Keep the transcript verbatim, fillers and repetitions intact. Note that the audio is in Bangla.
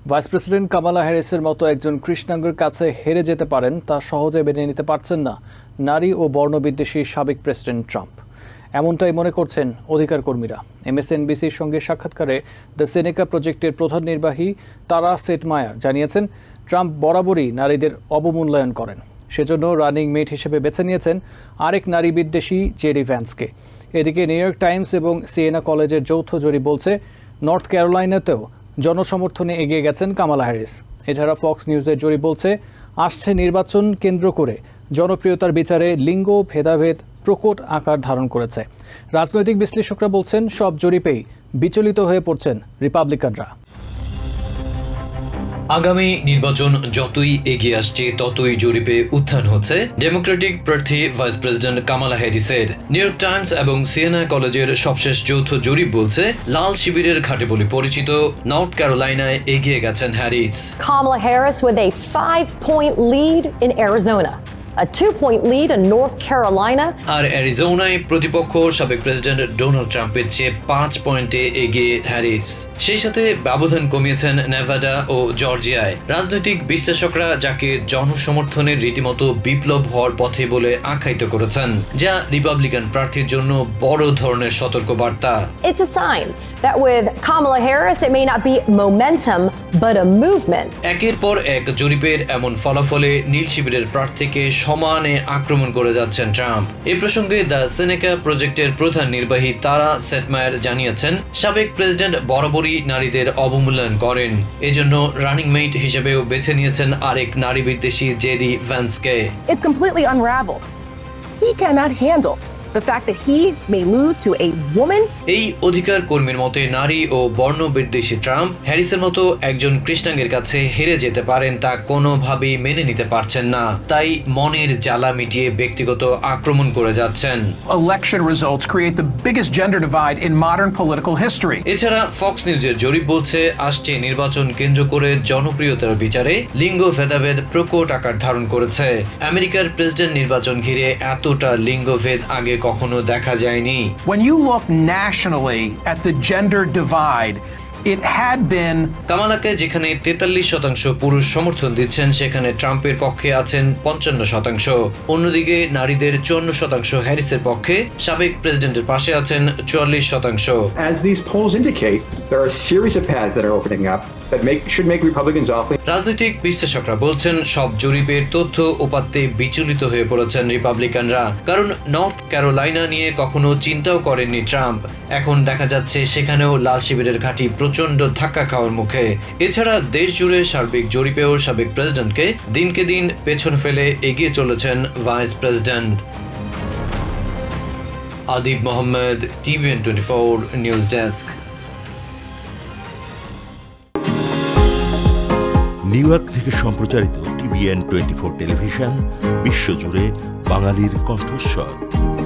ভাইস প্রেসিডেন্ট কামালা হ্যারিসের মতো একজন কৃষ্ণাঙ্গের কাছে হেরে যেতে পারেন তা সহজে মেনে নিতে পারছেন না নারী ও বর্ণবিদ্বেষী সাবেক প্রেসিডেন্ট ট্রাম্প। এমনটাই মনে করছেন অধিকার কর্মীরা। এমএসএনবিসির সঙ্গে সাক্ষাৎকারে দ্য সেনেকা প্রজেক্টের প্রধান নির্বাহী তারা সেটমায়ার জানিয়েছেন, ট্রাম্প বরাবরই নারীদের অবমূল্যায়ন করেন। সেজন্য রানিং মেট হিসেবে বেছে নিয়েছেন আরেক নারী বিদ্বেষী জেডি ভ্যান্সকে। এদিকে নিউ ইয়র্ক টাইমস এবং সিয়েনা কলেজের যৌথ জরিপ বলছে, নর্থ ক্যারোলাইনাতেও জনসমর্থনে এগিয়ে গেছেন কামালা হ্যারিস। এছাড়া ফক্স নিউজের জরিপ বলছে, আসছে নির্বাচন কেন্দ্র করে জনপ্রিয়তার বিচারে লিঙ্গ ভেদাভেদ প্রকট আকার ধারণ করেছে। রাজনৈতিক বিশ্লেষকরা বলছেন, সব জরিপেই বিচলিত হয়ে পড়ছেন রিপাবলিকানরা। আগামী নির্বাচন যতই এগিয়ে আসছে ততই জরিপে উত্থান হচ্ছে ডেমোক্রেটিক প্রার্থী ভাইস প্রেসিডেন্ট কামালা হ্যারিসের। নিউ ইয়র্ক টাইমস এবং সিয়েনা কলেজের সবশেষ যৌথ জরিপ বলছে, লাল শিবিরের ঘাটে বলে পরিচিত নর্থ ক্যারোলাইনায় এগিয়ে গেছেন Harris. Kamala Harris with a five-point lead in Arizona. A two-point lead in North Carolina. আর অ্যারিজোনায় প্রতিপক্ষ সাবেক প্রেসিডেন্ট ডোনাল্ড ট্রাম্পের চেয়ে পাঁচ পয়েন্টে এগিয়ে হ্যারিস। সেই সাথে ব্যবধান কমিয়েছেন নেভাডা ও জর্জিয়ায়। রাজনৈতিক বিশ্লেষকরা যাকে জনসমর্থনের রীতিমতো বিপ্লব হওয়ার পথে বলে আখ্যায়িত করেছেন, যা রিপাবলিকান প্রার্থীর জন্য বড় ধরনের সতর্কবার্তা। It's a sign that with Kamala Harris it may not be momentum but a movement. একের পর এক জরিপের এমন ফলাফলে নীল শিবিরের প্রার্থীকে সমানে আক্রমণ করে যাচ্ছেন ট্রাম্প। এই প্রসঙ্গে দ্য সেনেকা প্রজেক্টের প্রধান নির্বাহী তারা সেটমায়ার জানিয়েছেন, সাবেক প্রেসিডেন্ট বরাবরই নারীদের অবমূল্যায়ন করেন। এজন্য রানিং মেট হিসেবেও বেছে নিয়েছেন আরেক নারী বিদ্বেষী জেডি ভ্যান্সকে। It's completely unraveled. He cannot handle the fact that he may lose to a woman. এই অধিকার কর্মীর মতে, নারী ও বর্ণ বিদ্বেষী ট্রাম্প হ্যারিসের মতো একজন কৃষ্ণাঙ্গের কাছে হেরে যেতে পারেন তা কোনোভাবেই মেনে নিতে পারছেন না। তাই মনের জ্বালা মিটিয়ে ব্যক্তিগত আক্রমণ করে যাচ্ছেন। Election results create the biggest gender divide in modern political history. এছাড়া ফক্স নিউজের জরিপ বলছে, আসছে নির্বাচন কেন্দ্র করে জনপ্রিয়তার বিচারে লিঙ্গ ভেদাভেদ প্রকট আকার ধারণ করেছে। আমেরিকার প্রেসিডেন্ট নির্বাচন ঘিরে এতটা লিঙ্গভেদ আগে কখনো দেখা যায়নি। When you look nationally at the gender divide, it had been কামালাকে যেখানে তেতাল্লিশ শতাংশ পুরুষ সমর্থন দিচ্ছেন, সেখানে ট্রাম্পের পক্ষে আছেন পঞ্চান্ন শতাংশ। অন্যদিকে নারীদের চুয়ান্ন শতাংশ হ্যারিসের পক্ষে, সাবেক প্রেসিডেন্টের পাশে আছেন চুয়াল্লিশ শতাংশ। As these polls indicate, there are a series of paths that are opening up that make should make Republicans awfully. রাজনৈতিক বিশ্লেষকরা বলছেন, সব জরিপের তথ্য উপাত্তে বিচলিত হয়ে পড়েছেন রিপাবলিকানরা। কারণ নর্থ ক্যারোলাইনা নিয়ে কখনো চিন্তাও করেননি ট্রাম্প। এখন দেখা যাচ্ছে সেখানেও লাল শিবিরের ঘাঁটি প্রচন্ড ধাক্কা খাওয়ার মুখে। এছাড়া দেশ জুড়ে সার্বিক জরিপেও সাবেক প্রেসিডেন্টকে দিনকে দিন পেছন ফেলে এগিয়ে চলেছেন vice president. Adib Mohammad, TVN twenty four news desk. New York থেকে সম্প্রচারিত টিভিএন টোয়েন্টি ফোর টেলিভিশন বিশ্বজুড়ে বাঙালির কণ্ঠস্বর।